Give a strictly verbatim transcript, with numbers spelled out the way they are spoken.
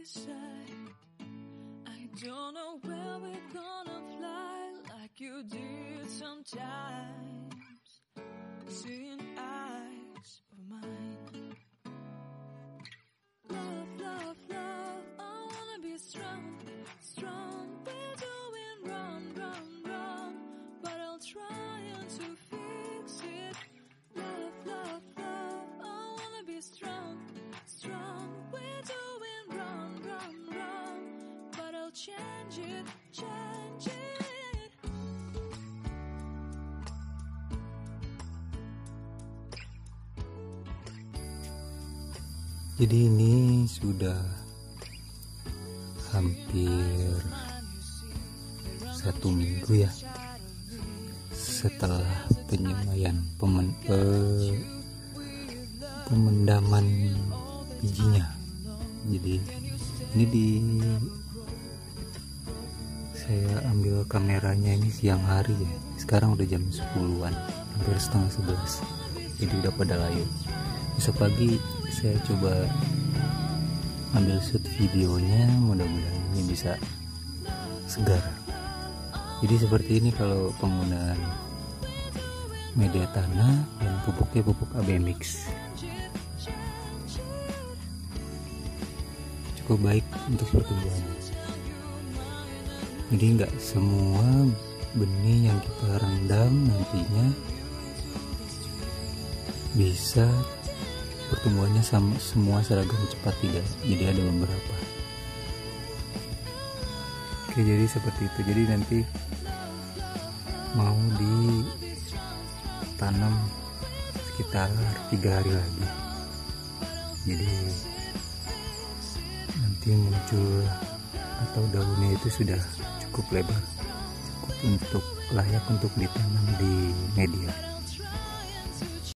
inside. I don't know where we're gonna fly like you did sometimes. Seeing eyes of mine. Love, love, love, I wanna be strong, strong. We're doing wrong, wrong, wrong, but I'll try to fix it. Love, love, love, I wanna be strong, strong. We're doing wrong, wrong, wrong, but I'll change it, change it. Jadi ini sudah hampir satu minggu ya setelah penyemaian pemen, pe, pemendaman bijinya. Jadi ini di saya ambil kameranya ini siang hari ya. Sekarang udah jam sepuluhan, hampir setengah sebelas. Jadi udah pada layu. Besok pagi saya coba ambil shoot videonya, mudah-mudahan ini bisa segar. Jadi seperti ini kalau penggunaan media tanah dan pupuknya pupuk A B mix. Cukup baik untuk pertumbuhan. Jadi nggak semua benih yang kita rendam nantinya bisa pertumbuhannya sama semua seragam cepat, tidak. Jadi ada beberapa. Oke, jadi seperti itu. Jadi nanti mau ditanam sekitar tiga hari lagi. Jadi nanti muncul atau daunnya itu sudah cukup lebar, cukup untuk layak untuk ditanam di media.